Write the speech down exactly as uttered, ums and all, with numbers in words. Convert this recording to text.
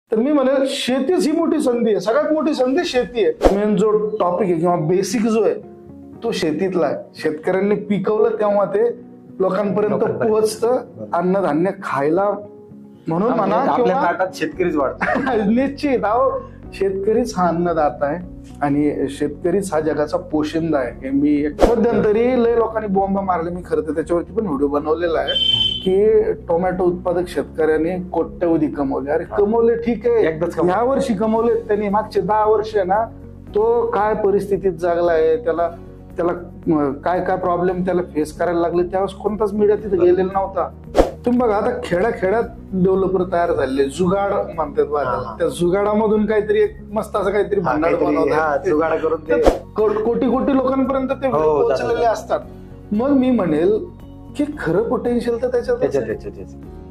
तर मी म्हणेल शेतीच ही मोठी संधी आहे, सगळ्यात मोठी संधी शेती आहे. मेन जो टॉपिक आहे किंवा बेसिक जो आहे तो शेतीतला आहे. शेतकऱ्यांनी पिकवलं तेव्हा ते लोकांपर्यंत पोहोचतं अन्नधान्य खायला. म्हणून म्हणा आपल्या ताटात शेतकरीच वाढतो. निश्चित. अहो शेतकरीच हा अन्नदाता आहे आणि शेतकरीच हा जगाचा पोशिंदा आहे. हे मी मध्यंतरी लय लोकांनी बॉम्ब मारले, मी खरं तर त्याच्यावरती पण व्हिडिओ बनवलेला आहे की टोमॅटो उत्पादक शेतकऱ्यांनी कोट्यवधी कमवले. अरे कमवले ठीक आहे, एकदाच ह्या वर्षी कमवले त्यांनी, मागचे दहा वर्ष ना तो काय परिस्थितीत जगला आहे, त्याला त्याला काय काय प्रॉब्लेम त्याला फेस करायला लागले, त्यावेळेस कोणताच मीडिया तिथे गेलेला नव्हता. तुम्ही बघा आता खेड्या खेड्यात डेव्हलपर तयार झाले, जुगाड म्हणतात बघा, त्या जुगाडामधून काहीतरी एक मस्त असं काहीतरी भांडार बनवतात, जुगाड करून ते कोटी कोटी लोकांपर्यंत ते पोहोचलेले असतात. मग मी म्हणेल की खरं पोटेन्शियल तर त्याच्यात.